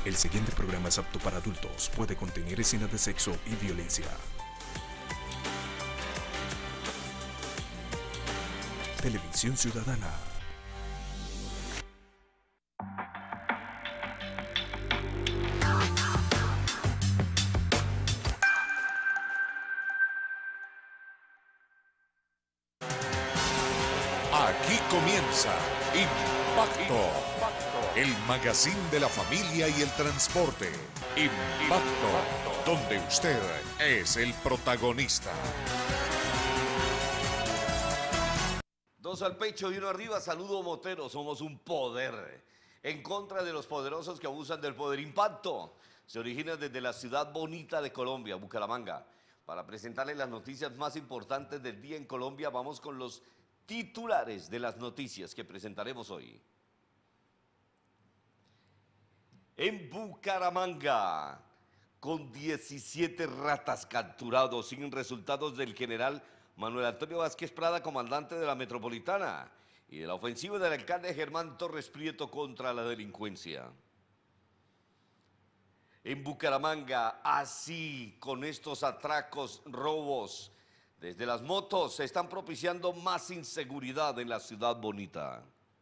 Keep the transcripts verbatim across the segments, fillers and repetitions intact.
El siguiente programa es apto para adultos. Puede contener escenas de sexo y violencia. Televisión Ciudadana. Aquí comienza Impacto, el magazine de la familia y el transporte. Impacto, donde usted es el protagonista. Dos al pecho y uno arriba, saludo motero, somos un poder. En contra de los poderosos que abusan del poder. Impacto se origina desde la ciudad bonita de Colombia, Bucaramanga. Para presentarles las noticias más importantes del día en Colombia, vamos con los titulares de las noticias que presentaremos hoy. En Bucaramanga, con diecisiete ratas capturados sin resultados del general Manuel Antonio Vázquez Prada, comandante de la Metropolitana, y de la ofensiva del alcalde Germán Torres Prieto contra la delincuencia. En Bucaramanga, así con estos atracos, robos, desde las motos se están propiciando más inseguridad en la ciudad bonita.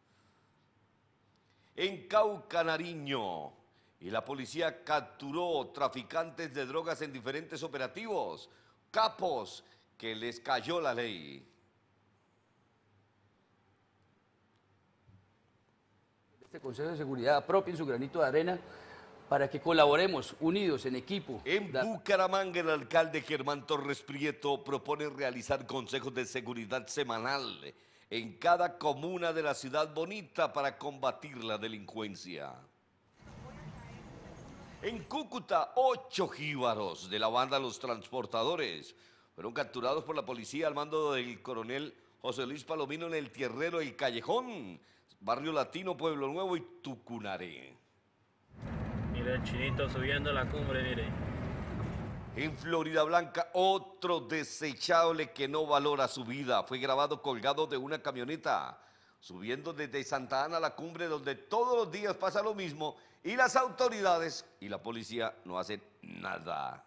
En Cauca, Nariño, y la policía capturó traficantes de drogas en diferentes operativos, capos que les cayó la ley. Este Consejo de Seguridad apropie su granito de arena para que colaboremos unidos en equipo. En Bucaramanga, el alcalde Germán Torres Prieto propone realizar consejos de seguridad semanal en cada comuna de la ciudad bonita para combatir la delincuencia. En Cúcuta, ocho jíbaros de la banda Los Transportadores fueron capturados por la policía al mando del coronel José Luis Palomino en el Tierrero El Callejón, Barrio Latino, Pueblo Nuevo y Tucunaré. Mire el chinito subiendo la cumbre, mire. En Florida Blanca, otro desechable que no valora su vida fue grabado colgado de una camioneta, subiendo desde Santa Ana a la cumbre, donde todos los días pasa lo mismo y las autoridades y la policía no hacen nada.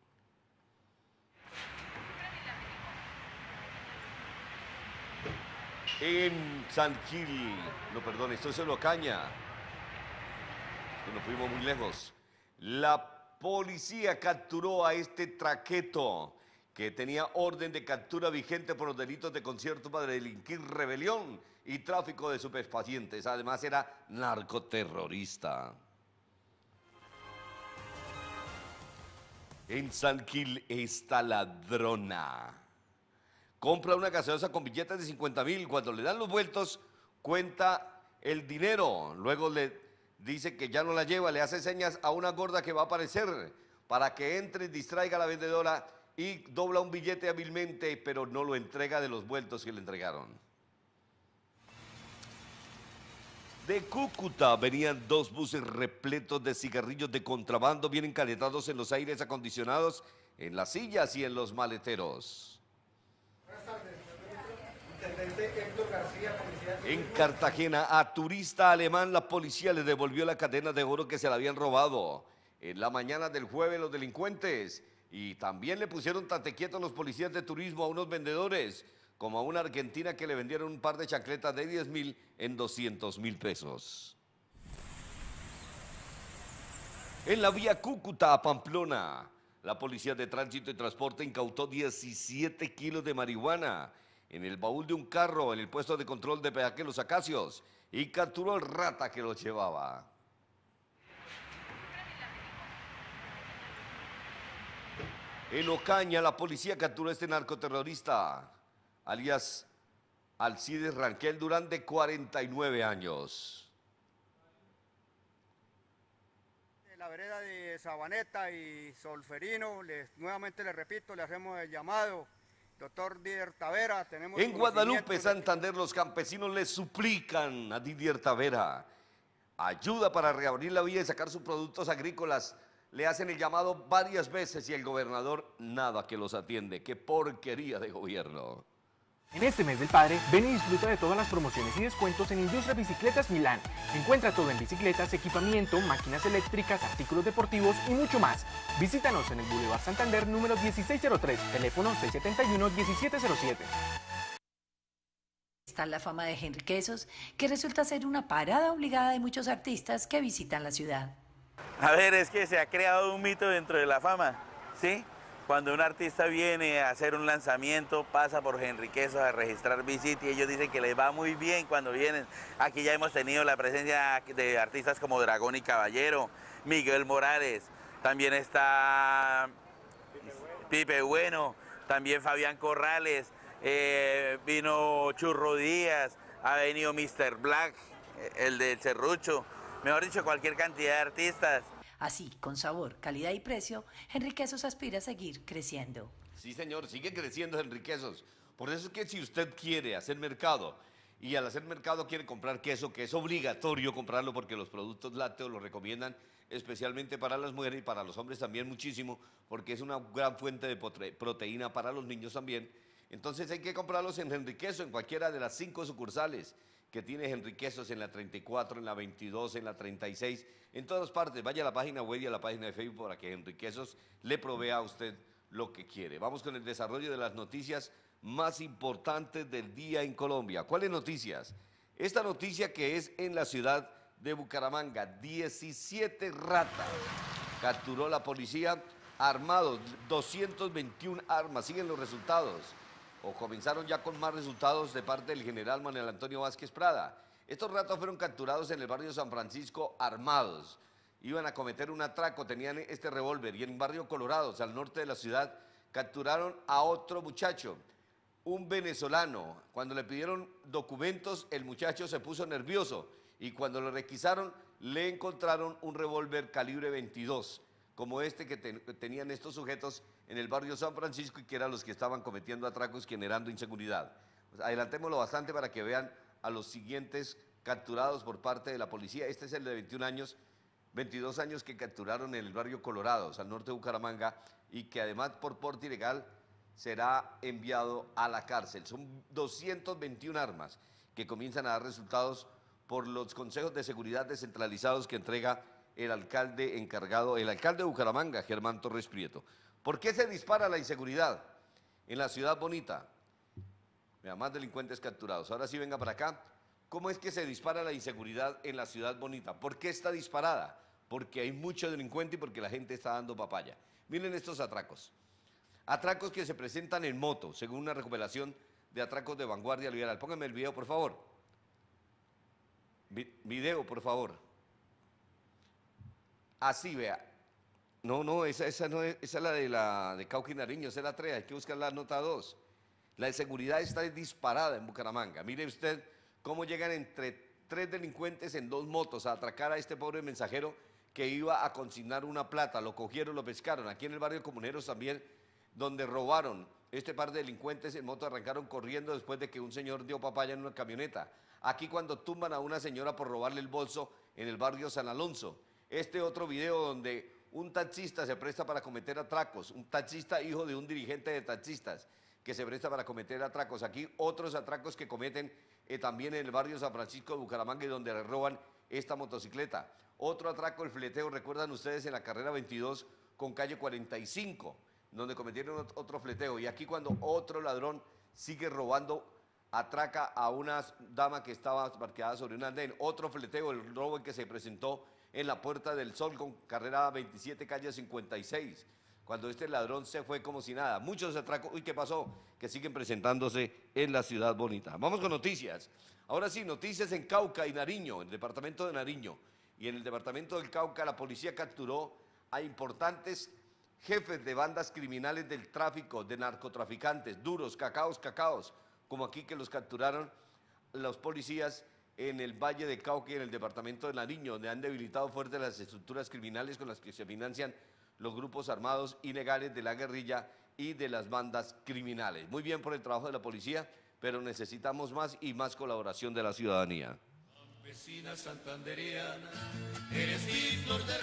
En San Gil, no perdón, esto es en Ocaña, nos fuimos muy lejos. La policía capturó a este traqueto que tenía orden de captura vigente por los delitos de concierto para delinquir, rebelión y tráfico de estupefacientes. Además era narcoterrorista. En San Gil, esta ladrona compra una gaseosa con billetes de cincuenta mil. Cuando le dan los vueltos, cuenta el dinero. Luego le dice que ya no la lleva, le hace señas a una gorda que va a aparecer para que entre y distraiga a la vendedora y dobla un billete hábilmente, pero no lo entrega de los vueltos que le entregaron. De Cúcuta venían dos buses repletos de cigarrillos de contrabando, bien encaletados en los aires acondicionados, en las sillas y en los maleteros. Buenas tardes, Intendente Héctor García, policía. En Cartagena, a turista alemán la policía le devolvió la cadena de oro que se la habían robado. En la mañana del jueves los delincuentes, y también le pusieron tate quieto a los policías de turismo a unos vendedores, como a una argentina que le vendieron un par de chancletas de diez mil en doscientos mil pesos. En la vía Cúcuta a Pamplona, la policía de tránsito y transporte incautó diecisiete kilos de marihuana en el baúl de un carro en el puesto de control de peaje Los Acacios y capturó al rata que los llevaba. En Ocaña, la policía capturó a este narcoterrorista, alias Alcides Ranquel Durán, de cuarenta y nueve años. En la vereda de Sabaneta y Solferino, les, nuevamente les repito, le hacemos el llamado. Doctor Didier Tavera, tenemos... En Guadalupe, de... Santander, los campesinos le suplican a Didier Tavera ayuda para reabrir la vía y sacar sus productos agrícolas. Le hacen el llamado varias veces y el gobernador nada que los atiende. ¡Qué porquería de gobierno! En este mes del padre, ven y disfruta de todas las promociones y descuentos en Industria Bicicletas Milán. Encuentra todo en bicicletas, equipamiento, máquinas eléctricas, artículos deportivos y mucho más. Visítanos en el Boulevard Santander número dieciséis cero tres, teléfono seis siete uno, uno siete cero siete. Está la fama de Henry Quesos, que resulta ser una parada obligada de muchos artistas que visitan la ciudad. A ver, es que se ha creado un mito dentro de la fama, ¿sí? Cuando un artista viene a hacer un lanzamiento, pasa por Henry Quesos a registrar visita y ellos dicen que les va muy bien cuando vienen. Aquí ya hemos tenido la presencia de artistas como Dragón y Caballero, Miguel Morales, también está Pipe Bueno, también Fabián Corrales, eh, vino Churro Díaz, ha venido mister Black, el del Serrucho, mejor dicho, cualquier cantidad de artistas. Así, con sabor, calidad y precio, Henry Quesos aspira a seguir creciendo. Sí, señor, sigue creciendo Henry Quesos. Por eso es que si usted quiere hacer mercado y al hacer mercado quiere comprar queso, que es obligatorio comprarlo porque los productos lácteos lo recomiendan especialmente para las mujeres y para los hombres también muchísimo, porque es una gran fuente de proteína para los niños también. Entonces hay que comprarlos en Henry Queso, en cualquiera de las cinco sucursales que tiene Henry Quesos, en la treinta y cuatro, en la veintidós, en la treinta y seis, en todas partes. Vaya a la página web y a la página de Facebook para que Henry Quesos le provea a usted lo que quiere. Vamos con el desarrollo de las noticias más importantes del día en Colombia. ¿Cuáles noticias? Esta noticia que es en la ciudad de Bucaramanga, diecisiete ratas capturó la policía armados, doscientas veintiuna armas. Siguen los resultados, o comenzaron ya con más resultados de parte del general Manuel Antonio Vázquez Prada. Estos ratos fueron capturados en el barrio San Francisco armados. Iban a cometer un atraco, tenían este revólver. Y en el barrio Colorados, al norte de la ciudad, capturaron a otro muchacho, un venezolano. Cuando le pidieron documentos, el muchacho se puso nervioso. Y cuando lo requisaron, le encontraron un revólver calibre veintidós, como este que te, tenían estos sujetos en el barrio San Francisco y que eran los que estaban cometiendo atracos generando inseguridad. Pues adelantémoslo bastante para que vean a los siguientes capturados por parte de la policía. Este es el de veintiún años, veintidós años que capturaron en el barrio Colorados, al norte de Bucaramanga, y que además por porte ilegal será enviado a la cárcel. Son doscientas veintiuna armas que comienzan a dar resultados por los consejos de seguridad descentralizados que entrega el alcalde encargado, el alcalde de Bucaramanga, Germán Torres Prieto. ¿Por qué se dispara la inseguridad en la ciudad bonita? Vea, más delincuentes capturados. Ahora sí, venga para acá. ¿Cómo es que se dispara la inseguridad en la ciudad bonita? ¿Por qué está disparada? Porque hay mucho delincuente y porque la gente está dando papaya. Miren estos atracos. Atracos que se presentan en moto, según una recopilación de atracos de Vanguardia Liberal. Pónganme el video, por favor. Vi- video, por favor. Así, vea. No, no, esa, esa, no es, esa es la de, la de Cauca y Nariño, esa es la tres, hay que buscar la nota dos. La de seguridad está disparada en Bucaramanga. Mire usted cómo llegan entre tres delincuentes en dos motos a atracar a este pobre mensajero que iba a consignar una plata. Lo cogieron, lo pescaron. Aquí en el barrio Comuneros también, donde robaron este par de delincuentes en moto, arrancaron corriendo después de que un señor dio papaya en una camioneta. Aquí cuando tumban a una señora por robarle el bolso en el barrio San Alonso. Este otro video donde un taxista se presta para cometer atracos, un taxista hijo de un dirigente de taxistas que se presta para cometer atracos. Aquí otros atracos que cometen eh, también en el barrio San Francisco de Bucaramanga y donde le roban esta motocicleta. Otro atraco, el fleteo, recuerdan ustedes, en la carrera veintidós con calle cuarenta y cinco, donde cometieron otro fleteo. Y aquí cuando otro ladrón sigue robando, atraca a una dama que estaba parqueada sobre un andén. Otro fleteo, el robo en que se presentó en la Puerta del Sol con carrera veintisiete, calle cincuenta y seis, cuando este ladrón se fue como si nada. Muchos atracos, uy, ¿qué pasó? Que siguen presentándose en la ciudad bonita. Vamos con noticias. Ahora sí, noticias en Cauca y Nariño, en el departamento de Nariño. Y en el departamento del Cauca la policía capturó a importantes jefes de bandas criminales del tráfico, de narcotraficantes, duros, cacaos, cacaos, como aquí que los capturaron los policías en el Valle de Cauca y en el departamento de Nariño, donde han debilitado fuerte las estructuras criminales con las que se financian los grupos armados ilegales de la guerrilla y de las bandas criminales. Muy bien por el trabajo de la policía, pero necesitamos más y más colaboración de la ciudadanía. Campesina santanderiana, eres mi flor de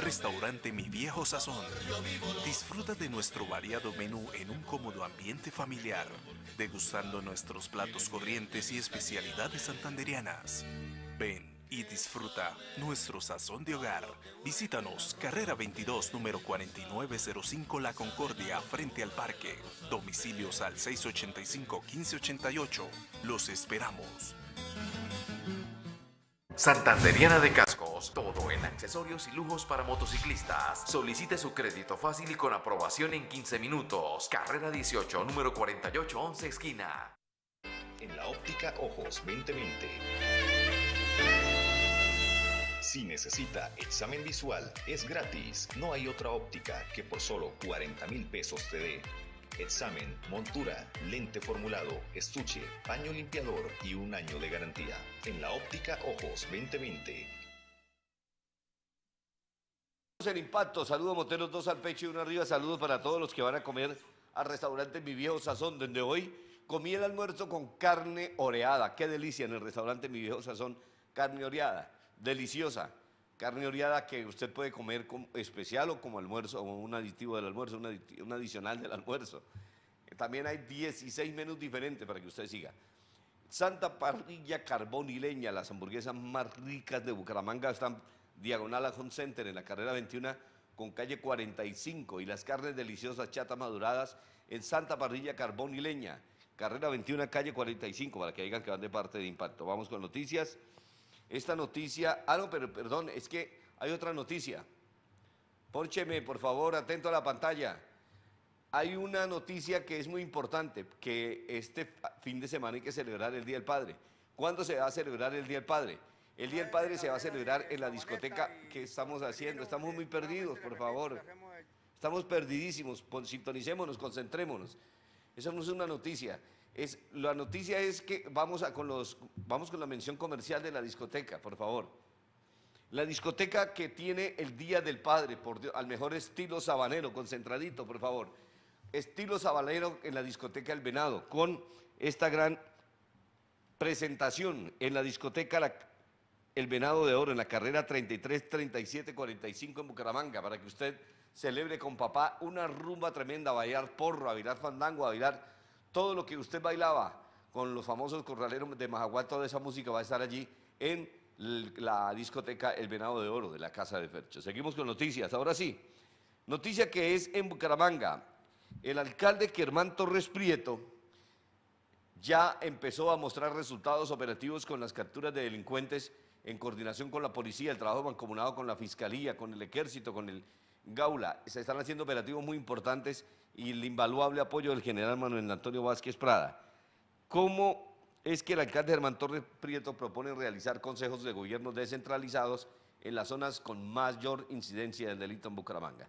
Restaurante Mi Viejo Sazón. Disfruta de nuestro variado menú en un cómodo ambiente familiar, degustando nuestros platos corrientes y especialidades santanderianas. Ven y disfruta nuestro sazón de hogar. Visítanos, carrera veintidós, número cuarenta y nueve cero cinco La Concordia, frente al parque. Domicilios al seis ochenta y cinco, quince ochenta y ocho. Los esperamos. Santanderiana de Cascos, todo en accesorios y lujos para motociclistas. Solicite su crédito fácil y con aprobación en quince minutos. Carrera dieciocho, número cuarenta y ocho once, esquina. En la óptica Ojos veinte veinte. Si necesita examen visual, es gratis. No hay otra óptica que por solo cuarenta mil pesos te dé examen, montura, lente formulado, estuche, paño limpiador y un año de garantía. En la óptica Ojos veinte veinte. En Impacto, saludos Moteros, dos al pecho y uno arriba. Saludos para todos los que van a comer al restaurante Mi Viejo Sazón, donde hoy comí el almuerzo con carne oreada. Qué delicia en el restaurante Mi Viejo Sazón, carne oreada. Deliciosa, carne oreada que usted puede comer como especial o como almuerzo, o un aditivo del almuerzo, un, aditivo, un adicional del almuerzo. También hay dieciséis menús diferentes para que usted siga. Santa Parrilla Carbón y Leña, las hamburguesas más ricas de Bucaramanga están diagonal a Home Center en la carrera veintiuno con calle cuarenta y cinco, y las carnes deliciosas chatas maduradas en Santa Parrilla Carbón y Leña, carrera veintiuno, calle cuarenta y cinco, para que digan que van de parte de Impacto. Vamos con noticias. Esta noticia, ah no, pero perdón, es que hay otra noticia. Póncheme, por favor, atento a la pantalla. Hay una noticia que es muy importante, que este fin de semana hay que celebrar el Día del Padre. ¿Cuándo se va a celebrar el Día del Padre? El Día del Padre se va a celebrar en la discoteca. ¿Qué estamos haciendo? Estamos muy perdidos, por favor. Estamos perdidísimos, sintonicémonos, concentrémonos. Eso no es una noticia. Es, la noticia es que vamos, a, con los, vamos con la mención comercial de la discoteca, por favor. La discoteca que tiene el Día del Padre, por Dios, al mejor estilo sabanero, concentradito, por favor. Estilo sabanero en la discoteca El Venado, con esta gran presentación en la discoteca la, El Venado de Oro, en la carrera treinta y tres, treinta y siete, cuarenta y cinco en Bucaramanga, para que usted celebre con papá una rumba tremenda, a bailar porro, a bailar fandango, a bailar todo lo que usted bailaba con los famosos corraleros de Majagual. Toda esa música va a estar allí en la discoteca El Venado de Oro de la Casa de Fercho. Seguimos con noticias. Ahora sí, noticia que es en Bucaramanga. El alcalde Germán Torres Prieto ya empezó a mostrar resultados operativos con las capturas de delincuentes en coordinación con la policía, el trabajo mancomunado con la fiscalía, con el ejército, con el Gaula. Se están haciendo operativos muy importantes y el invaluable apoyo del general Manuel Antonio Vázquez Prada. ¿Cómo es que el alcalde Germán Torres Prieto propone realizar consejos de gobierno descentralizados en las zonas con mayor incidencia del delito en Bucaramanga?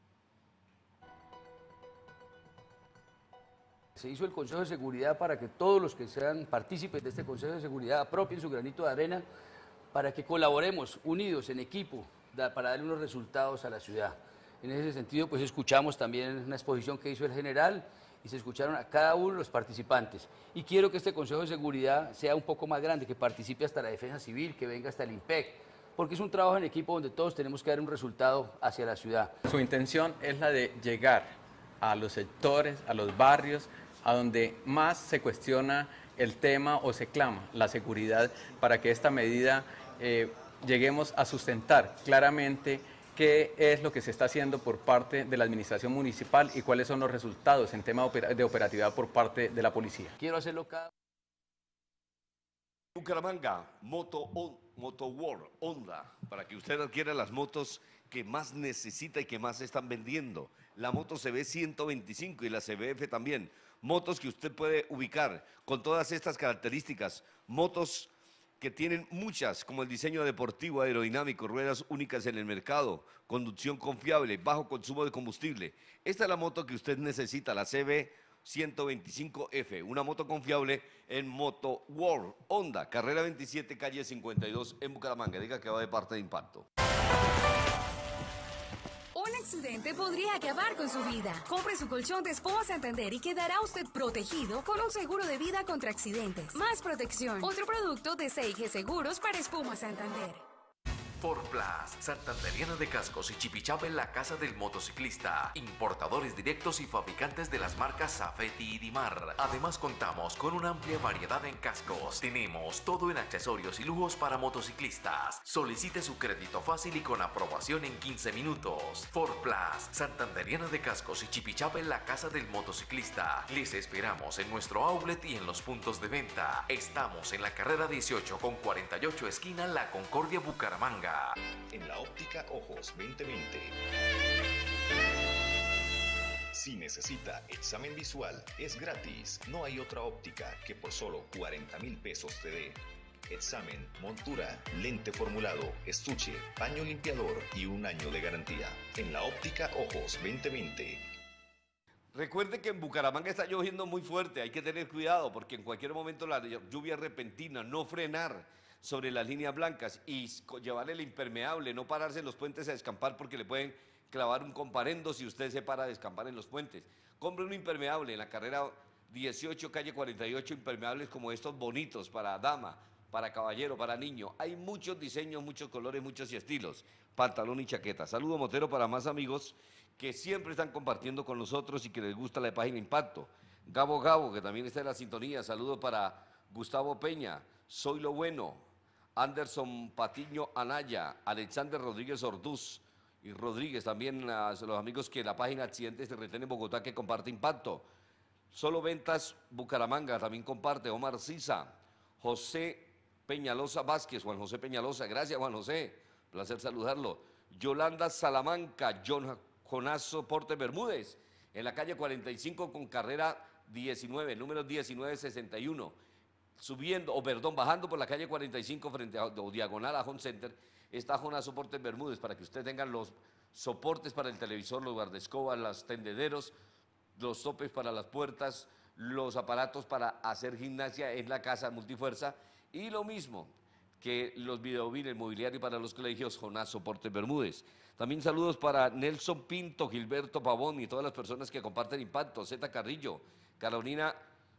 Se hizo el Consejo de Seguridad para que todos los que sean partícipes de este Consejo de Seguridad apropien su granito de arena para que colaboremos unidos en equipo para darle unos resultados a la ciudad. En ese sentido, pues escuchamos también una exposición que hizo el general y se escucharon a cada uno de los participantes. Y quiero que este Consejo de Seguridad sea un poco más grande, que participe hasta la Defensa Civil, que venga hasta el IMPEC, porque es un trabajo en equipo donde todos tenemos que dar un resultado hacia la ciudad. Su intención es la de llegar a los sectores, a los barrios, a donde más se cuestiona el tema o se clama la seguridad, para que esta medida eh, lleguemos a sustentar claramente qué es lo que se está haciendo por parte de la administración municipal y cuáles son los resultados en tema de operatividad por parte de la policía. Quiero hacerlo cada... Bucaramanga, Moto, on, Moto World, Honda, para que usted adquiera las motos que más necesita y que más se están vendiendo. La moto C B ciento veinticinco y la C B F también. Motos que usted puede ubicar con todas estas características. Motos que tienen muchas, como el diseño deportivo, aerodinámico, ruedas únicas en el mercado, conducción confiable, bajo consumo de combustible. Esta es la moto que usted necesita, la C B ciento veinticinco F, una moto confiable en Moto World, Honda, carrera veintisiete, calle cincuenta y dos en Bucaramanga. Diga que va de parte de Impacto. Un accidente podría acabar con su vida. Compre su colchón de Espuma Santander y quedará usted protegido con un seguro de vida contra accidentes. Más protección. Otro producto de C I G Seguros para Espuma Santander. Ford Plus, Santanderiana de Cascos y Chipichapa en la casa del motociclista. Importadores directos y fabricantes de las marcas Safety y Dimar. Además contamos con una amplia variedad en cascos. Tenemos todo en accesorios y lujos para motociclistas. Solicite su crédito fácil y con aprobación en quince minutos. Ford Plus, Santanderiana de Cascos y Chipichapa en la casa del motociclista. Les esperamos en nuestro outlet y en los puntos de venta. Estamos en la carrera dieciocho con cuarenta y ocho esquina La Concordia, Bucaramanga. En la óptica Ojos veinte veinte. Si necesita examen visual, es gratis. No hay otra óptica que por solo cuarenta mil pesos te dé examen, montura, lente formulado, estuche, paño limpiador y un año de garantía. En la óptica Ojos veinte veinte. Recuerde que en Bucaramanga está lloviendo muy fuerte, hay que tener cuidado porque en cualquier momento la lluvia repentina, no frenar sobre las líneas blancas y llevar el impermeable, no pararse en los puentes a descampar porque le pueden clavar un comparendo si usted se para a descampar en los puentes. Compre un impermeable en la carrera dieciocho, calle cuarenta y ocho, impermeables como estos bonitos para dama, para caballero, para niño. Hay muchos diseños, muchos colores, muchos estilos, pantalón y chaqueta. Saludo motero para más amigos que siempre están compartiendo con nosotros y que les gusta la página Impacto. Gabo Gabo, que también está en la sintonía. Saludo para Gustavo Peña, Soy lo Bueno, Anderson Patiño Anaya, Alexander Rodríguez Orduz y Rodríguez, también a los amigos que la página Accidentes de Retén en Bogotá que comparte Impacto. Solo Ventas Bucaramanga también comparte, Omar Sisa, José Peñalosa Vázquez, Juan José Peñalosa, gracias Juan José, placer saludarlo. Yolanda Salamanca, John Jonazo Porte Bermúdez, en la calle cuarenta y cinco con carrera diecinueve, número diecinueve sesenta y uno. Subiendo, o perdón, bajando por la calle cuarenta y cinco frente a, o diagonal a Home Center, está Jonás Soportes Bermúdez, para que usted tenga los soportes para el televisor, los guardescobas, los tendederos, los topes para las puertas, los aparatos para hacer gimnasia en la casa multifuerza, y lo mismo que los videobines, mobiliario para los colegios, Jonás Soportes Bermúdez. También saludos para Nelson Pinto, Gilberto Pavón y todas las personas que comparten Impacto, Zeta Carrillo, Carolina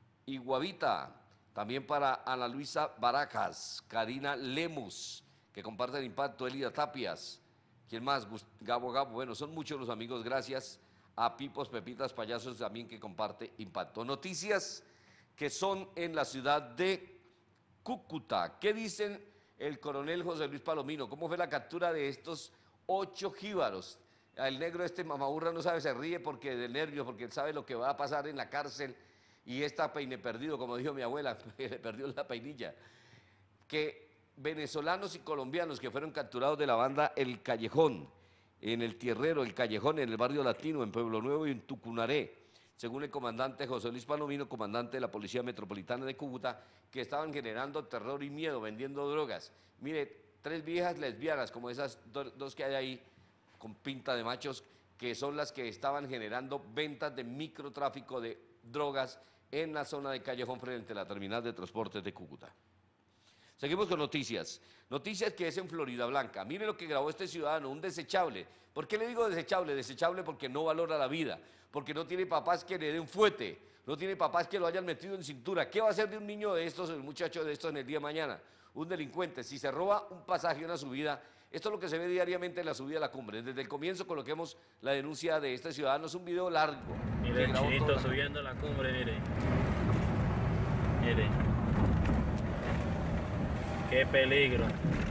Iguavita. También para Ana Luisa Barajas, Karina Lemus, que comparten Impacto, Elida Tapias. ¿Quién más? Gabo Gabo. Bueno, son muchos los amigos. Gracias a Pipos, Pepitas, Payasos también que comparte Impacto. Noticias que son en la ciudad de Cúcuta. ¿Qué dicen el coronel José Luis Palomino? ¿Cómo fue la captura de estos ocho jíbaros? El negro este mamaburra no sabe, se ríe porque de nervios, porque él sabe lo que va a pasar en la cárcel. Y está peine perdido, como dijo mi abuela, le perdió la peinilla. Que venezolanos y colombianos que fueron capturados de la banda El Callejón, en el Tierrero, El Callejón, en el barrio Latino, en Pueblo Nuevo y en Tucunaré, según el comandante José Luis Palomino, comandante de la Policía Metropolitana de Cúcuta, que estaban generando terror y miedo, vendiendo drogas. Mire, tres viejas lesbianas, como esas do, dos que hay ahí, con pinta de machos, que son las que estaban generando ventas de microtráfico de drogas en la zona de Callejón frente a la terminal de transportes de Cúcuta. Seguimos con noticias. Noticias que es en Florida Blanca. Mire lo que grabó este ciudadano, un desechable. ¿Por qué le digo desechable? Desechable porque no valora la vida, porque no tiene papás que le den fuete, no tiene papás que lo hayan metido en cintura. ¿Qué va a hacer de un niño de estos, un muchacho de estos en el día de mañana? Un delincuente. Si se roba un pasaje, una subida, esto es lo que se ve diariamente en la subida a la cumbre. Desde el comienzo coloquemos la denuncia de este ciudadano. Es un video largo. Mire el chinito subiendo la cumbre, mire. Mire. Qué peligro.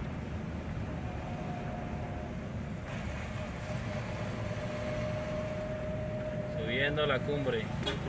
Subiendo la cumbre.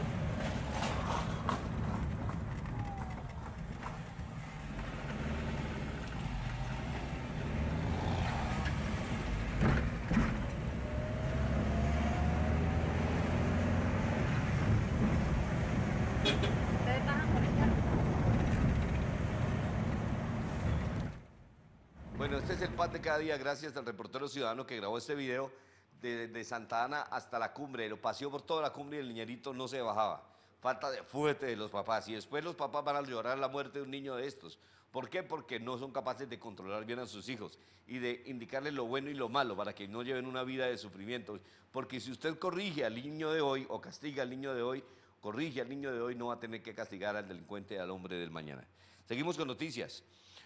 Bueno, este es el pan de cada día, gracias al reportero ciudadano que grabó este video de, de Santa Ana hasta la cumbre. Lo paseó por toda la cumbre y el niñerito no se bajaba. Falta de fuerte de los papás. Y después los papás van a llorar la muerte de un niño de estos. ¿Por qué? Porque no son capaces de controlar bien a sus hijos y de indicarles lo bueno y lo malo para que no lleven una vida de sufrimiento. Porque si usted corrige al niño de hoy o castiga al niño de hoy, corrige al niño de hoy, no va a tener que castigar al delincuente, al hombre del mañana. Seguimos con noticias.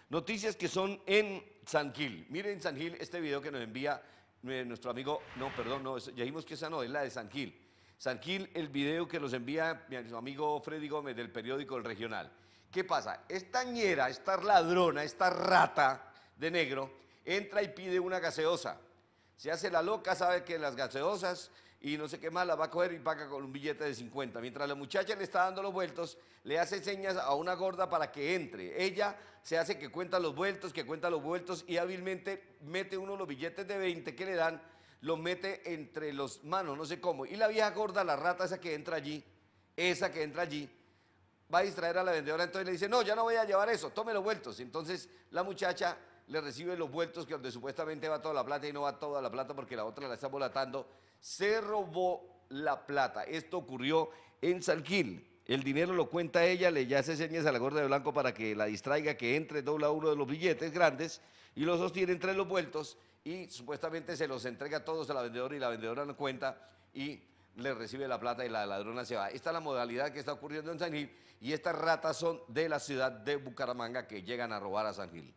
Noticias que son en San Gil. Miren San Gil, este video que nos envía eh, nuestro amigo, no, perdón, no, ya dijimos que esa no, es la de San Gil. San Gil, el video que nos envía mi amigo Freddy Gómez del periódico El Regional. ¿Qué pasa? Esta ñera, esta ladrona, esta rata de negro, entra y pide una gaseosa. Se hace la loca, sabe que las gaseosas y no sé qué más, la va a coger y paga con un billete de cincuenta. Mientras la muchacha le está dando los vueltos, le hace señas a una gorda para que entre. Ella se hace que cuenta los vueltos, que cuenta los vueltos y hábilmente mete uno de los billetes de veinte que le dan, los mete entre los manos, no sé cómo. Y la vieja gorda, la rata esa que entra allí, esa que entra allí, va a distraer a la vendedora, entonces le dice, no, ya no voy a llevar eso, tome los vueltos. Entonces la muchacha le recibe los vueltos que donde supuestamente va toda la plata y no va toda la plata porque la otra la está volatando. Se robó la plata. Esto ocurrió en San Gil. El dinero lo cuenta ella, le ya hace señas a la gorda de blanco para que la distraiga, que entre, dobla uno de los billetes grandes y los sostiene entre los vueltos y supuestamente se los entrega todos a la vendedora y la vendedora no cuenta y le recibe la plata y la ladrona se va. Esta es la modalidad que está ocurriendo en San Gil y estas ratas son de la ciudad de Bucaramanga que llegan a robar a San Gil.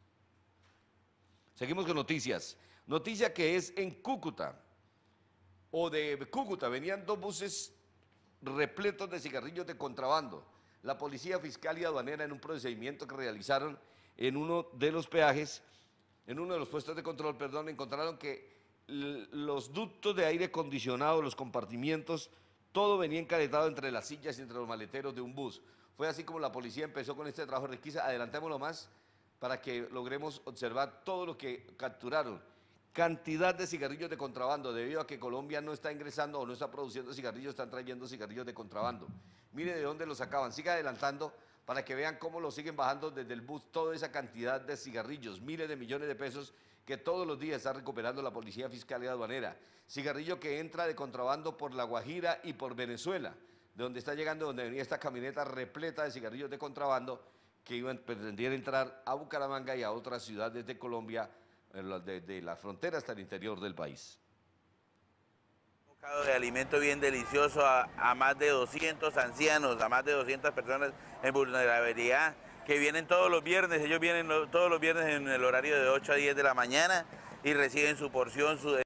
Seguimos con noticias. Noticia que es en Cúcuta. O de Cúcuta, venían dos buses repletos de cigarrillos de contrabando. La policía fiscal y aduanera en un procedimiento que realizaron en uno de los peajes, en uno de los puestos de control, perdón, encontraron que los ductos de aire acondicionado, los compartimientos, todo venía encaretado entre las sillas y entre los maleteros de un bus. Fue así como la policía empezó con este trabajo de requisa. Adelantémoslo más para que logremos observar todo lo que capturaron. Cantidad de cigarrillos de contrabando, debido a que Colombia no está ingresando o no está produciendo cigarrillos, están trayendo cigarrillos de contrabando. Mire de dónde los sacaban, siga adelantando para que vean cómo lo siguen bajando desde el bus, toda esa cantidad de cigarrillos, miles de millones de pesos que todos los días está recuperando la Policía Fiscal y Aduanera. Cigarrillo que entra de contrabando por La Guajira y por Venezuela, de donde está llegando, donde venía esta camioneta repleta de cigarrillos de contrabando que iban, pretendían entrar a Bucaramanga y a otras ciudades de Colombia, de, de la frontera hasta el interior del país. Un bocado de alimento bien delicioso a, a más de doscientos ancianos, a más de doscientas personas en vulnerabilidad, que vienen todos los viernes. Ellos vienen lo, todos los viernes en el horario de ocho a diez de la mañana y reciben su porción, su...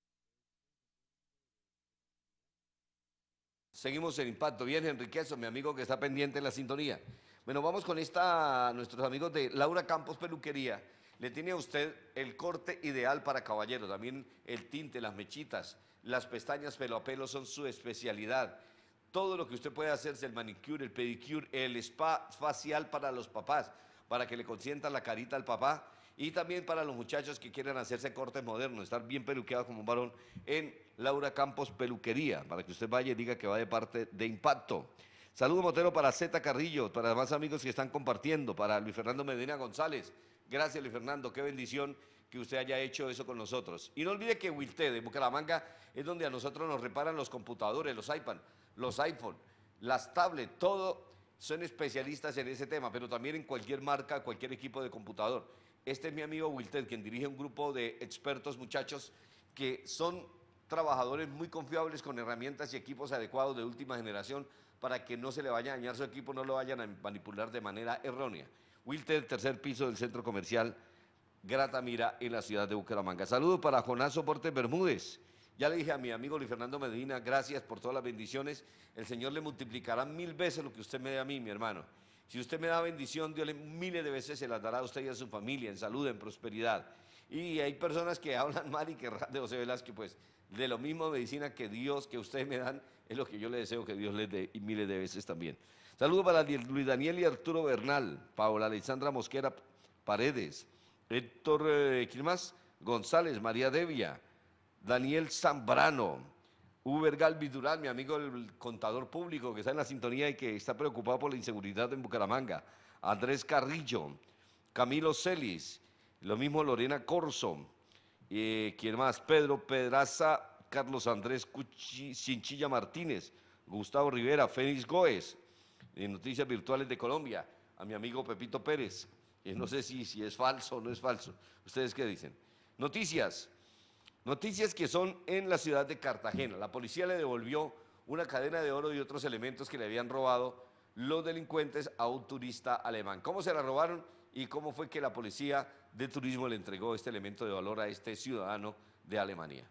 Seguimos en Impacto. Bien, Enriquezo, mi amigo que está pendiente en la sintonía. Bueno, vamos con esta, nuestros amigos de Laura Campos Peluquería. Le tiene a usted el corte ideal para caballero, también el tinte, las mechitas, las pestañas pelo a pelo son su especialidad. Todo lo que usted puede hacerse, el manicure, el pedicure, el spa facial para los papás, para que le consientan la carita al papá, y también para los muchachos que quieren hacerse cortes modernos, estar bien peluqueados como un varón en Laura Campos Peluquería, para que usted vaya y diga que va de parte de Impacto. Saludo Motero para Zeta Carrillo, para los más amigos que están compartiendo, para Luis Fernando Medina González. Gracias, Luis Fernando, qué bendición que usted haya hecho eso con nosotros. Y no olvide que Wilted de Bucaramanga es donde a nosotros nos reparan los computadores, los iPad, los iPhone, las tablets, todo, son especialistas en ese tema, pero también en cualquier marca, cualquier equipo de computador. Este es mi amigo Wilted, quien dirige un grupo de expertos, muchachos, que son trabajadores muy confiables con herramientas y equipos adecuados de última generación para que no se le vaya a dañar su equipo, no lo vayan a manipular de manera errónea. Wilted, tercer piso del centro comercial Gratamira en la ciudad de Bucaramanga. Saludos para Jonás Soportes Bermúdez. Ya le dije a mi amigo Luis Fernando Medina, gracias por todas las bendiciones. El Señor le multiplicará mil veces lo que usted me dé a mí, mi hermano. Si usted me da bendición, Dios le miles de veces se las dará a usted y a su familia, en salud, en prosperidad. Y hay personas que hablan mal y que de José Velázquez, pues de lo mismo medicina que Dios, que ustedes me dan, es lo que yo le deseo que Dios les dé y miles de veces también. Saludos para Luis Daniel y Arturo Bernal, Paola Alexandra Mosquera Paredes, Héctor, eh, ¿quién más? González, María Devia, Daniel Zambrano, Uber Galvis Durán, mi amigo el contador público que está en la sintonía y que está preocupado por la inseguridad en Bucaramanga, Andrés Carrillo, Camilo Celis, lo mismo Lorena Corso, eh, ¿quién más? Pedro Pedraza, Carlos Andrés Cuchi, Cinchilla Martínez, Gustavo Rivera, Fénix Góez, en Noticias Virtuales de Colombia, a mi amigo Pepito Pérez, eh, no sé si, si es falso o no es falso, ¿ustedes qué dicen? Noticias, noticias que son en la ciudad de Cartagena, la policía le devolvió una cadena de oro y otros elementos que le habían robado los delincuentes a un turista alemán. ¿Cómo se la robaron? y cómo fue que la Policía de Turismo le entregó este elemento de valor a este ciudadano de Alemania.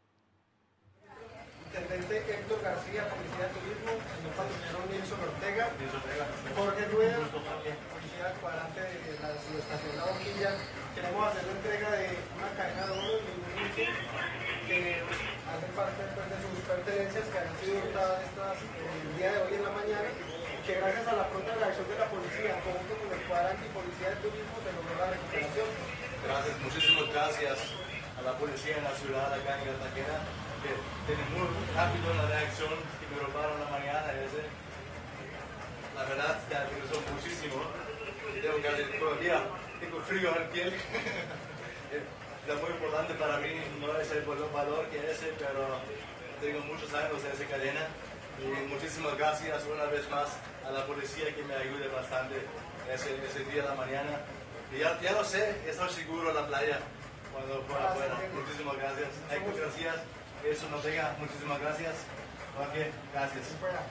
Intendente Héctor García, Policía de Turismo, señor patrullero Nilson Ortega, Jorge Rueda, Policía del Cuadrante de la subestación La Boquilla. Queremos hacer la entrega de una cadena de oro y un brinque que hace parte pues, de sus pertenencias que han sido hurtadas estas, el día de hoy en la mañana, que gracias a la pronta reacción de la policía, junto con el Cuadrante y Policía de Turismo, se logró la recuperación. Gracias, muchísimas gracias a la policía en la ciudad acá en Cartagena, que tiene muy rápido la reacción que me robaron la mañana ese. La verdad, te agradezco muchísimo. Tengo que todavía tengo frío en la piel. Es muy importante para mí, no es el valor que ese, pero tengo muchos años en esa cadena. Y muchísimas gracias una vez más a la policía que me ayude bastante ese, ese día de la mañana. Y ya, ya lo sé, estoy seguro en la playa cuando fuera afuera. Muchísimas gracias. Muchas gracias. Eso nos diga, muchísimas gracias. Ok, gracias.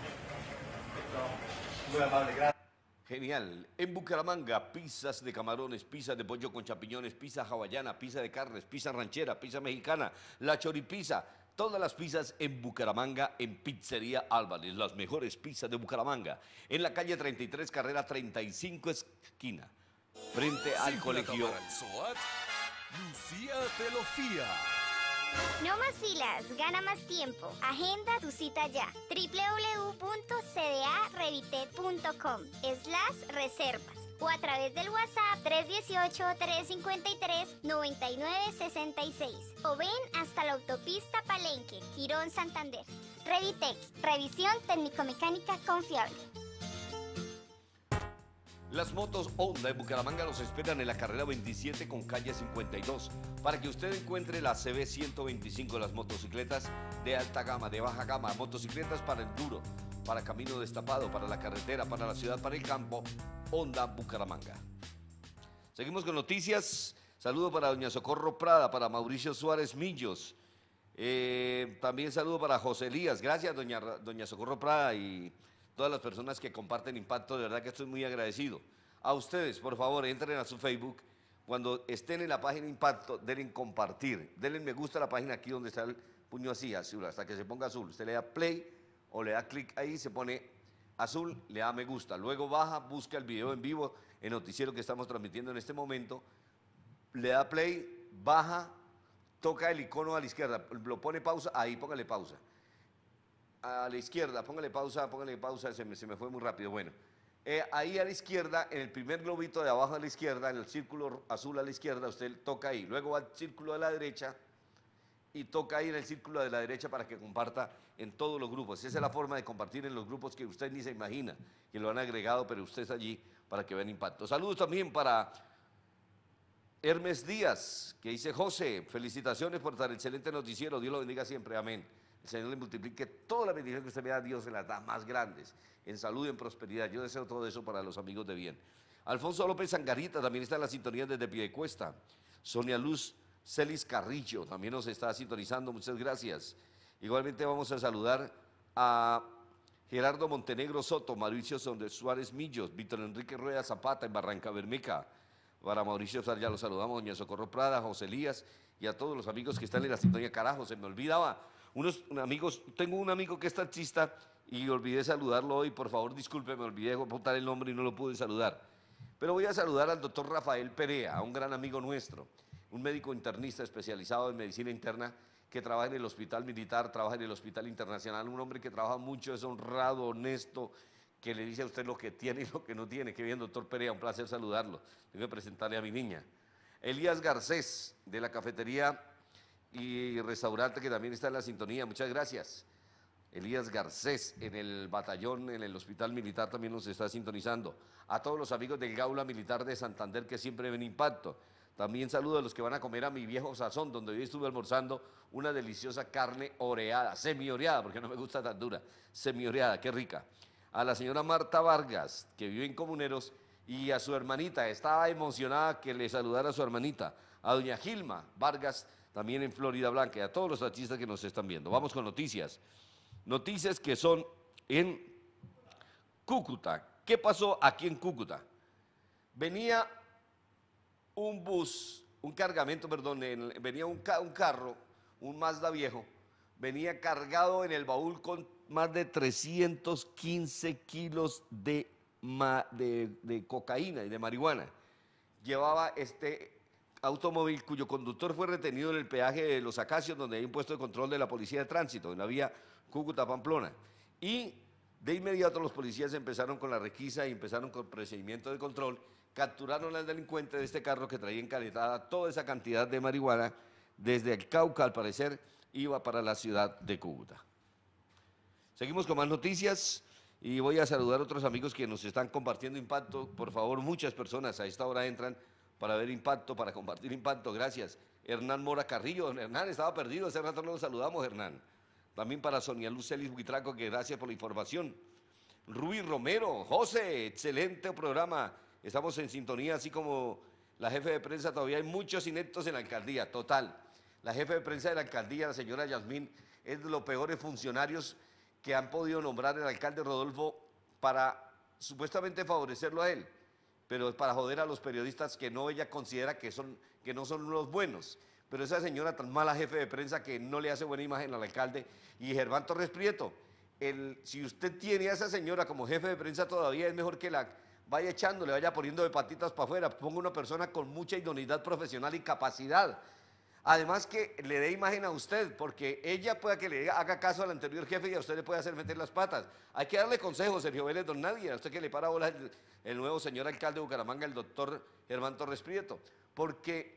Muy amable, gracias. Genial. En Bucaramanga, pizzas de camarones, pizza de pollo con champiñones, pizza hawaiana, pizza de carnes, pizza ranchera, pizza mexicana, la choripizza. Todas las pizzas en Bucaramanga, en Pizzería Álvarez, las mejores pizzas de Bucaramanga. En la calle treinta y tres, carrera treinta y cinco, esquina, frente al colegio. Lucía te lo fía. No más filas, gana más tiempo. Agenda tu cita ya. doble u doble u doble u punto c d a revitet punto com slash reservas o a través del WhatsApp tres uno ocho, tres cinco tres, nueve nueve seis seis o ven hasta la autopista Palenque, Girón, Santander. Revitec, revisión técnico-mecánica confiable. Las motos Honda en Bucaramanga los esperan en la carrera veintisiete con calle cincuenta y dos para que usted encuentre la C B ciento veinticinco, las motocicletas de alta gama, de baja gama, motocicletas para enduro, para camino destapado, para la carretera, para la ciudad, para el campo. Honda Bucaramanga. Seguimos con noticias. Saludo para doña Socorro Prada, para Mauricio Suárez Millos. Eh, también saludo para José Elías. Gracias, doña, doña Socorro Prada, y todas las personas que comparten Impacto, de verdad que estoy muy agradecido. A ustedes, por favor, entren a su Facebook. Cuando estén en la página Impacto, denle en compartir. Denle me gusta a la página aquí donde está el puño así, azul, hasta que se ponga azul. Usted le da play o le da clic ahí, se pone azul, le da me gusta. Luego baja, busca el video en vivo, el noticiero que estamos transmitiendo en este momento. Le da play, baja, toca el icono a la izquierda, lo pone pausa, ahí póngale pausa. A la izquierda, póngale pausa, póngale pausa, se me, se me fue muy rápido. Bueno, eh, ahí a la izquierda, en el primer globito de abajo a la izquierda, en el círculo azul a la izquierda, usted toca ahí. Luego va al círculo de la derecha y toca ahí en el círculo de la derecha para que comparta en todos los grupos. Esa es la forma de compartir en los grupos que usted ni se imagina, que lo han agregado, pero usted es allí para que vean Impacto. Saludos también para Hermes Díaz, que dice: José, felicitaciones por tan excelente noticiero, Dios lo bendiga siempre, amén. El Señor le multiplique toda la bendición que usted me da, Dios se las da más grandes, en salud y en prosperidad. Yo deseo todo eso para los amigos de bien. Alfonso López Zangarita también está en la sintonía desde Piedecuesta. Sonia Luz Celis Carrillo también nos está sintonizando, muchas gracias. Igualmente vamos a saludar a Gerardo Montenegro Soto, Mauricio Suárez Millos, Víctor Enrique Rueda Zapata en Barranca Bermeja. Para Mauricio Sar ya lo saludamos, doña Socorro Prada, José Elías y a todos los amigos que están en la sintonía. Carajo, se me olvidaba. Unos amigos, tengo un amigo que es taxista y olvidé saludarlo hoy, por favor disculpe, me olvidé de apuntar el nombre y no lo pude saludar. Pero voy a saludar al doctor Rafael Perea, un gran amigo nuestro, un médico internista especializado en medicina interna que trabaja en el Hospital Militar, trabaja en el Hospital Internacional, un hombre que trabaja mucho, es honrado, honesto, que le dice a usted lo que tiene y lo que no tiene. Qué bien, doctor Perea, un placer saludarlo. Tengo que presentarle a mi niña. Elías Garcés, de la cafetería y restaurante, que también está en la sintonía, muchas gracias. Elías Garcés, en el batallón, en el Hospital Militar, también nos está sintonizando. A todos los amigos del Gaula Militar de Santander que siempre ven Impacto. También saludo a los que van a comer a mi viejo sazón, donde hoy estuve almorzando una deliciosa carne oreada, semi-oreada, porque no me gusta tan dura, semi-oreada, qué rica. A la señora Marta Vargas, que vive en Comuneros, y a su hermanita, estaba emocionada que le saludara a su hermanita. A doña Gilma Vargas, también en Florida Blanca, y a todos los artistas que nos están viendo. Vamos con noticias. Noticias que son en Cúcuta. ¿Qué pasó aquí en Cúcuta? Venía un bus, un cargamento, perdón, en, venía un, ca, un carro, un Mazda viejo, venía cargado en el baúl con más de trescientos quince kilos de, ma, de, de cocaína y de marihuana. Llevaba este automóvil cuyo conductor fue retenido en el peaje de Los Acacios, donde hay un puesto de control de la Policía de Tránsito, en la vía Cúcuta-Pamplona. Y de inmediato los policías empezaron con la requisa y empezaron con el procedimiento de control, capturaron al delincuente de este carro que traía encaletada toda esa cantidad de marihuana desde el Cauca, al parecer, iba para la ciudad de Cúcuta. Seguimos con más noticias y voy a saludar a otros amigos que nos están compartiendo Impacto. Por favor, muchas personas a esta hora entran para ver Impacto, para compartir Impacto. Gracias. Hernán Mora Carrillo. Hernán estaba perdido, hace rato no lo saludamos, Hernán. También para Sonia Luz Celis Buitraco, que gracias por la información. Rubí Romero, José, excelente programa. Estamos en sintonía, así como la jefe de prensa. Todavía hay muchos ineptos en la alcaldía, total. La jefe de prensa de la alcaldía, la señora Yasmín, es de los peores funcionarios que han podido nombrar el alcalde Rodolfo para supuestamente favorecerlo a él, pero es para joder a los periodistas que no ella considera que, son, que no son los buenos. Pero esa señora tan mala jefe de prensa que no le hace buena imagen al alcalde. Y Germán Torres Prieto, el, si usted tiene a esa señora como jefe de prensa todavía, es mejor que la vaya echando, le vaya poniendo de patitas para afuera, ponga una persona con mucha idoneidad profesional y capacidad. Además que le dé imagen a usted, porque ella pueda que le haga caso al anterior jefe y a usted le puede hacer meter las patas. Hay que darle consejos, Sergio Vélez Don Nadie, a usted que le para bolas el, el nuevo señor alcalde de Bucaramanga, el doctor Germán Torres Prieto, porque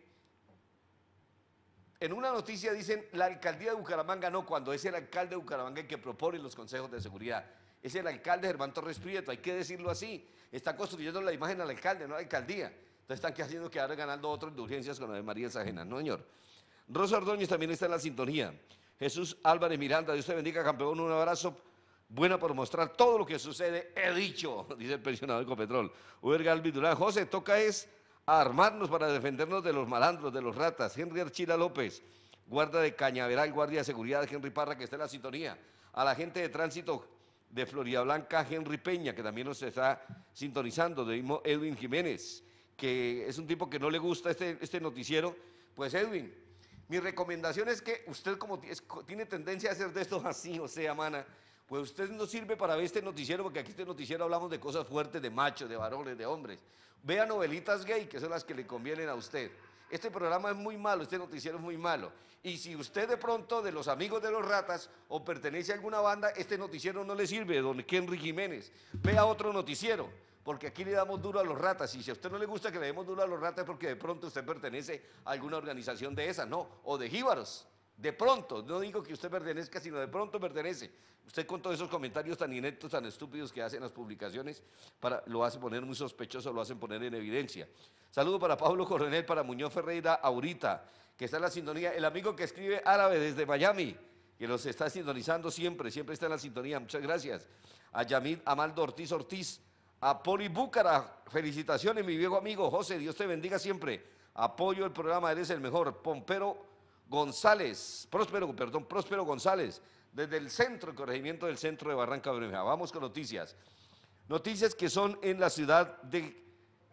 en una noticia dicen la alcaldía de Bucaramanga no, cuando es el alcalde de Bucaramanga el que propone los consejos de seguridad. Es el alcalde Germán Torres Prieto, hay que decirlo así. Está construyendo la imagen al alcalde, no a la alcaldía. Entonces están haciendo que ahora ganando otras indulgencias con la de María Sajena, ¿no, señor? Rosa Ordóñez también está en la sintonía. Jesús Álvarez Miranda, Dios te bendiga, campeón, un abrazo. Buena por mostrar todo lo que sucede, he dicho, dice el pensionado de Ecopetrol. Uber Galvis Durán, José, toca es a armarnos para defendernos de los malandros, de los ratas. Henry Archila López, guarda de Cañaveral, guardia de seguridad, Henry Parra, que está en la sintonía. A la gente de tránsito de Florida Blanca, Henry Peña, que también nos está sintonizando. De mismo Edwin Jiménez, que es un tipo que no le gusta este, este noticiero. Pues Edwin, mi recomendación es que usted, como es, tiene tendencia a hacer de estos así, o sea, mana, pues usted no sirve para ver este noticiero, porque aquí este noticiero hablamos de cosas fuertes, de machos, de varones, de hombres. Vea novelitas gay, que son las que le convienen a usted. Este programa es muy malo, este noticiero es muy malo. Y si usted de pronto, de los amigos de los ratas, o pertenece a alguna banda, este noticiero no le sirve, don Henry Jiménez. Vea otro noticiero, porque aquí le damos duro a los ratas. Y si a usted no le gusta que le demos duro a los ratas, es porque de pronto usted pertenece a alguna organización de esa, no, o de jíbaros. De pronto, no digo que usted pertenezca, sino de pronto pertenece. Usted con todos esos comentarios tan ineptos, tan estúpidos que hacen las publicaciones, para, lo hace poner muy sospechoso, lo hacen poner en evidencia. Saludo para Pablo Coronel, para Muñoz Ferreira Aurita, que está en la sintonía. El amigo que escribe árabe desde Miami, que los está sintonizando siempre, siempre está en la sintonía. Muchas gracias. A Yamid Amaldo Ortiz Ortiz, a Poli Búcara, felicitaciones, mi viejo amigo. José, Dios te bendiga siempre. Apoyo el programa, eres el mejor. Pompero González, Próspero, perdón, Próspero González, desde el centro, el corregimiento del centro de Barranca Bermeja. Vamos con noticias. Noticias que son en la ciudad de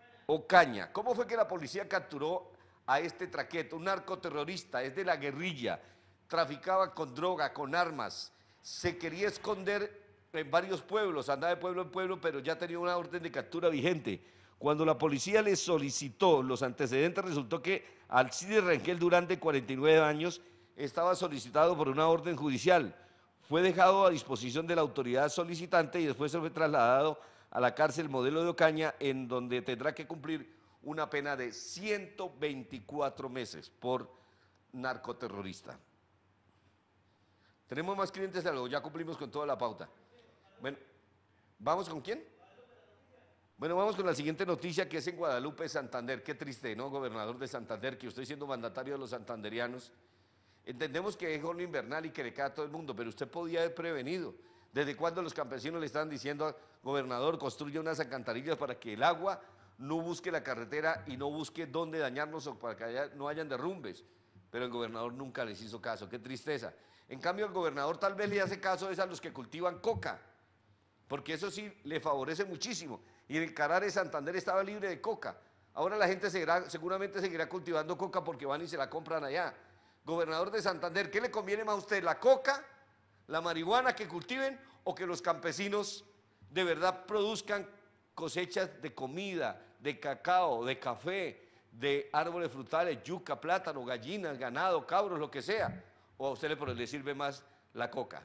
Ocaña. ¿Cómo fue que la policía capturó a este traqueto, un narcoterrorista, es de la guerrilla, traficaba con droga, con armas, se quería esconder en varios pueblos, andaba de pueblo en pueblo, pero ya tenía una orden de captura vigente? Cuando la policía le solicitó los antecedentes, resultó que Alcides Rangel Durán, de cuarenta y nueve años, estaba solicitado por una orden judicial. Fue dejado a disposición de la autoridad solicitante y después se fue trasladado a la cárcel Modelo de Ocaña, en donde tendrá que cumplir una pena de ciento veinticuatro meses por narcoterrorista. ¿Tenemos más clientes? Ya cumplimos con toda la pauta. Bueno, ¿vamos con quién? Bueno, vamos con la siguiente noticia, que es en Guadalupe, Santander. Qué triste, ¿no, gobernador de Santander, que usted siendo mandatario de los santanderianos? Entendemos que es horno invernal y que le cae a todo el mundo, pero usted podía haber prevenido. ¿Desde cuándo los campesinos le estaban diciendo, gobernador, construya unas alcantarillas para que el agua no busque la carretera y no busque dónde dañarnos, o para que haya, no hayan derrumbes? Pero el gobernador nunca les hizo caso, qué tristeza. En cambio, el gobernador tal vez le hace caso es a los que cultivan coca, porque eso sí le favorece muchísimo. Y el Carare Santander estaba libre de coca. Ahora la gente seguirá, seguramente seguirá cultivando coca porque van y se la compran allá. Gobernador de Santander, ¿qué le conviene más a usted? ¿La coca, la marihuana que cultiven o que los campesinos de verdad produzcan cosechas de comida, de cacao, de café, de árboles frutales, yuca, plátano, gallinas, ganado, cabros, lo que sea? ¿O a usted le, le sirve más la coca?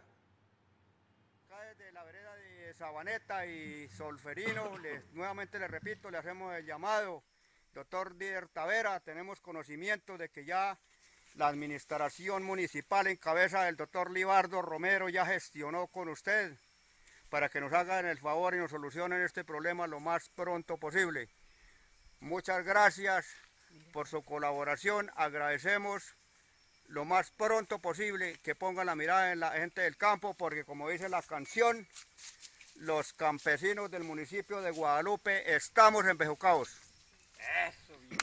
Acá desde la vereda de Sabaneta y Solferino, les, nuevamente les repito, le hacemos el llamado. Doctor Dier Tavera, tenemos conocimiento de que ya la administración municipal en cabeza del doctor Libardo Romero ya gestionó con usted para que nos hagan el favor y nos solucionen este problema lo más pronto posible. Muchas gracias por su colaboración, agradecemos lo más pronto posible que pongan la mirada en la gente del campo, porque como dice la canción, los campesinos del municipio de Guadalupe estamos embejucados. Eso, bien.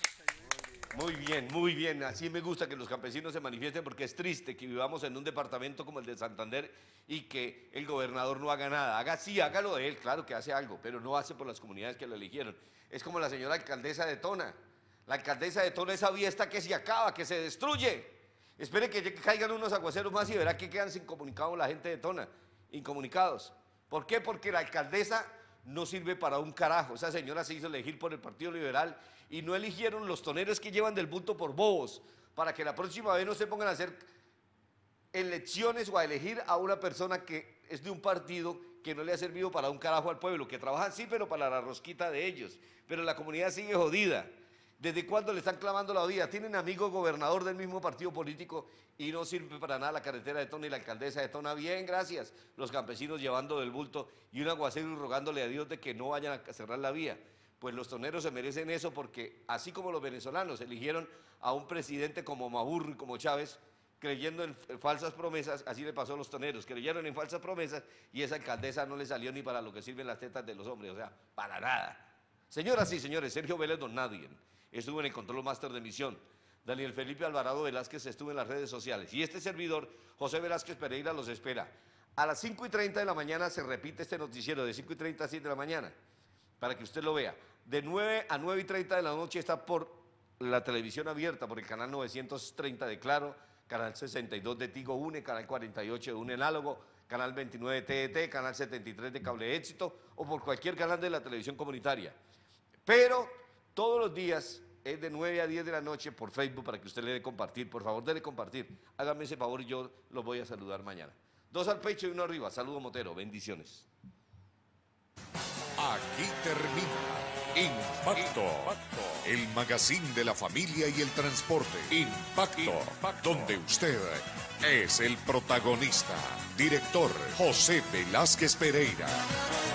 Muy bien, muy bien. Así me gusta que los campesinos se manifiesten, porque es triste que vivamos en un departamento como el de Santander y que el gobernador no haga nada. Haga sí, hágalo de él, claro que hace algo, pero no hace por las comunidades que lo eligieron. Es como la señora alcaldesa de Tona. La alcaldesa de Tona, esa vía está que se acaba, que se destruye. Espere que caigan unos aguaceros más y verá que quedan sin comunicado la gente de Tona, incomunicados. ¿Por qué? Porque la alcaldesa no sirve para un carajo. Esa señora se hizo elegir por el Partido Liberal y no eligieron los toneros que llevan del bulto por bobos, para que la próxima vez no se pongan a hacer elecciones o a elegir a una persona que es de un partido que no le ha servido para un carajo al pueblo, que trabajan sí, pero para la rosquita de ellos. Pero la comunidad sigue jodida. ¿Desde cuándo le están clavando la vida? Tienen amigo gobernador del mismo partido político y no sirve para nada la carretera de Tona y la alcaldesa de Tona. Bien, gracias. Los campesinos llevando del bulto y un aguacero y rogándole a Dios de que no vayan a cerrar la vía. Pues los toneros se merecen eso, porque así como los venezolanos eligieron a un presidente como Maduro y como Chávez, creyendo en falsas promesas, así le pasó a los toneros, creyeron en falsas promesas y esa alcaldesa no le salió ni para lo que sirven las tetas de los hombres, o sea, para nada. Señoras y señores, Sergio Vélez Don Nadie estuvo en el control máster de emisión. Daniel Felipe Alvarado Velázquez estuvo en las redes sociales. Y este servidor, José Velázquez Pereira, los espera. A las cinco y treinta de la mañana se repite este noticiero, de cinco y treinta a siete de la mañana, para que usted lo vea. De nueve a nueve y treinta de la noche está por la televisión abierta, por el canal novecientos treinta de Claro, canal sesenta y dos de Tigo UNE, canal cuarenta y ocho de UNE Análogo, canal veintinueve de T D T, canal setenta y tres de Cable Éxito, o por cualquier canal de la televisión comunitaria. Pero todos los días es de nueve a diez de la noche por Facebook, para que usted le dé compartir. Por favor, dele compartir. Hágame ese favor y yo los voy a saludar mañana. Dos al pecho y uno arriba. Saludo Motero. Bendiciones. Aquí termina Impacto, el magazine de la familia y el transporte. Impacto, donde usted es el protagonista. Director José Velázquez Pereira.